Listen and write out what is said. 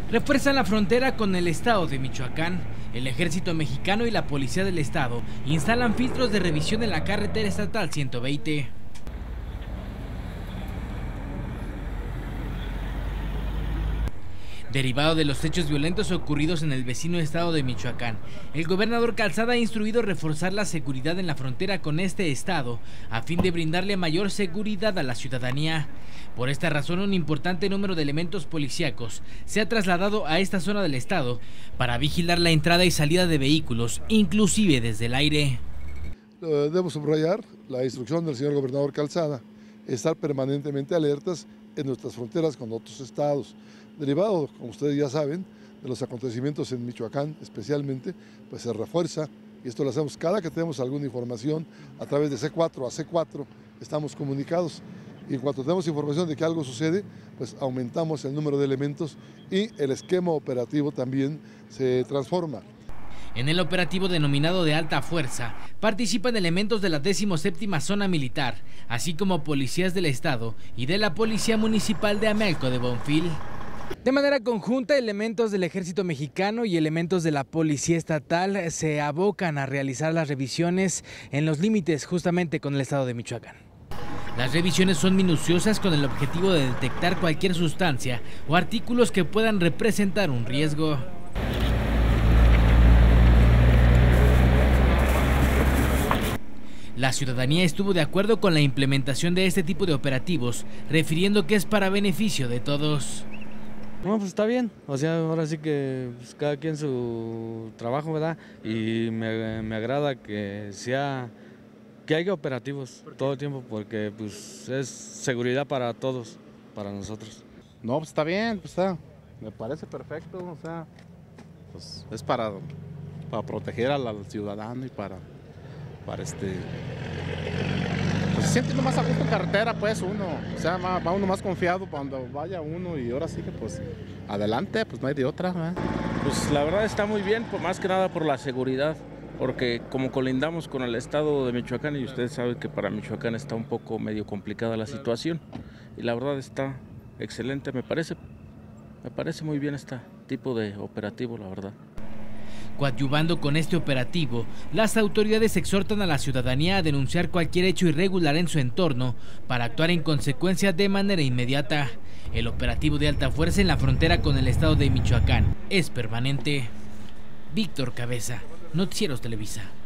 Refuerzan la frontera con el estado de Michoacán. El ejército mexicano y la policía del estado instalan filtros de revisión en la carretera estatal 120. Derivado de los hechos violentos ocurridos en el vecino estado de Michoacán, el gobernador Calzada ha instruido reforzar la seguridad en la frontera con este estado a fin de brindarle mayor seguridad a la ciudadanía. Por esta razón, un importante número de elementos policíacos se ha trasladado a esta zona del estado para vigilar la entrada y salida de vehículos, inclusive desde el aire. Debo subrayar la instrucción del señor gobernador Calzada, estar permanentemente alertas en nuestras fronteras con otros estados. Derivado, como ustedes ya saben, de los acontecimientos en Michoacán especialmente, pues se refuerza, y esto lo hacemos cada que tenemos alguna información a través de C4 a C4, estamos comunicados, y en cuanto tenemos información de que algo sucede, pues aumentamos el número de elementos y el esquema operativo también se transforma. En el operativo denominado de alta fuerza, participan elementos de la 17ª Zona Militar, así como policías del estado y de la Policía Municipal de Amelco de Bonfil. De manera conjunta, elementos del ejército mexicano y elementos de la policía estatal se abocan a realizar las revisiones en los límites justamente con el estado de Michoacán. Las revisiones son minuciosas con el objetivo de detectar cualquier sustancia o artículos que puedan representar un riesgo. La ciudadanía estuvo de acuerdo con la implementación de este tipo de operativos, refiriendo que es para beneficio de todos. No, pues está bien, o sea, ahora sí que pues, cada quien su trabajo, ¿verdad? Y me agrada que haya operativos todo el tiempo, porque pues es seguridad para todos, para nosotros. No, pues está bien, pues está, me parece perfecto, o sea, pues es para proteger al ciudadano y para pues se siente uno más a gusto en carretera, pues uno, o sea, va uno más confiado cuando vaya uno, y ahora sí que pues adelante, pues no hay de otra, ¿verdad? Pues la verdad está muy bien, más que nada por la seguridad, porque como colindamos con el estado de Michoacán, y usted sabe que para Michoacán está un poco medio complicada la situación, y la verdad está excelente, me parece muy bien este tipo de operativo, la verdad. Coadyuvando con este operativo, las autoridades exhortan a la ciudadanía a denunciar cualquier hecho irregular en su entorno para actuar en consecuencia de manera inmediata. El operativo de alta fuerza en la frontera con el estado de Michoacán es permanente. Víctor Cabeza, Noticieros Televisa.